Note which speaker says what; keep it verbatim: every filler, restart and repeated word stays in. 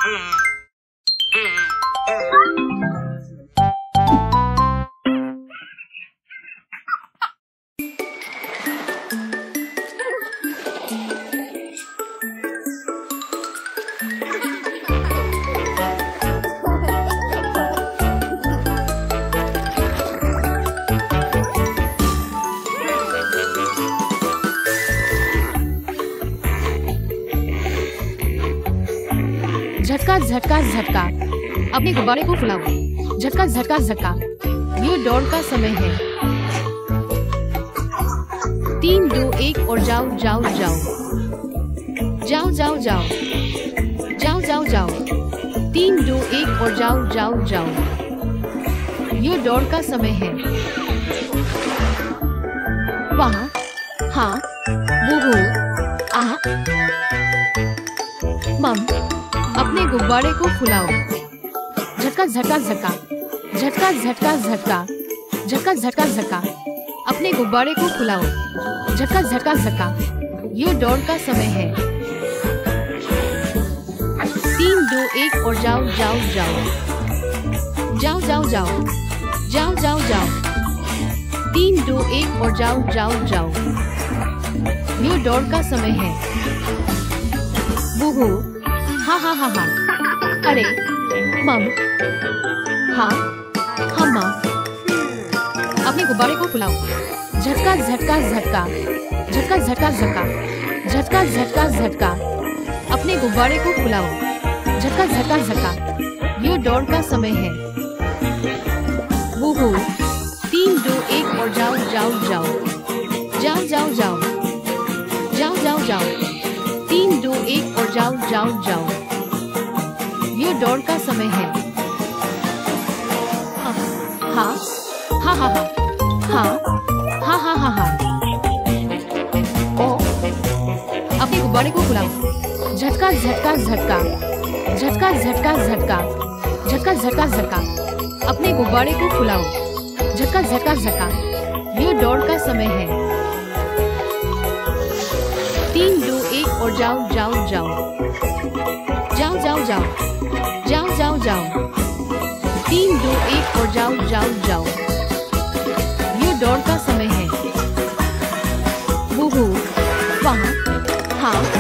Speaker 1: झटका झटका झटका, अपने गुब्बारे को फुलाओ। झटका झटका झटका, ये दौड़ का समय है। तीन दो एक और जाओ जाओ जाओ जाओ जाओ जाओ जाओ जाओ जाओ। तीन दो एक और जाओ जाओ जाओ, ये दौड़ का समय है। वहाँ, हाँ, वो हो, आ, मम, अपने गुब्बारे को फुलाओ। झटका झटका झटका, झटका झटका झटका, झटका झटका झटका, अपने गुब्बारे को फुलाओ। झटका झटका झटका, ये दौड़ का समय है। तीन दो एक और जाओ जाओ जाओ जाओ जाओ जाओ जाओ जाओ जाओ। तीन दो एक और जाओ जाओ जाओ, ये दौड़ का समय है। बूहू, हाँ हाँ हाँ हाँ, अरे मम, हाँ हाँ माँ, अपने गुब्बारे को फुलाओ। झटका झटका झटका, झटका झटका झटका, झटका झटका झटका, अपने गुब्बारे को फुलाओ। झटका झटका झटका, ये दौड़ का समय है। वूहू, तीन दो एक और जाओ जाओ जाओ जाओ जाओ जाओ जाओ जाओ जाओ। तीन दो एक और जाओ जाओ जाओ, ये दौड़ का समय है। हाँ हाँ हाँ हाँ हाँ हाँ हाँ हाँ हाँ। ओ, अपने गुब्बारे को फुलाओ। झटका झटका झटका, झटका झटका झटका, झटका झटका झटका, अपने गुब्बारे को फुलाओ। झटका झटका झटका, ये दौड़ का समय है। तीन दो एक और जाओ जाओ जाओ जाओ जाओ जाओ जाओ जाओ जाओ। तीन दो एक और जाओ जाओ जाओ, ये दौड़ का समय है। वूहू, वहाँ, हाँ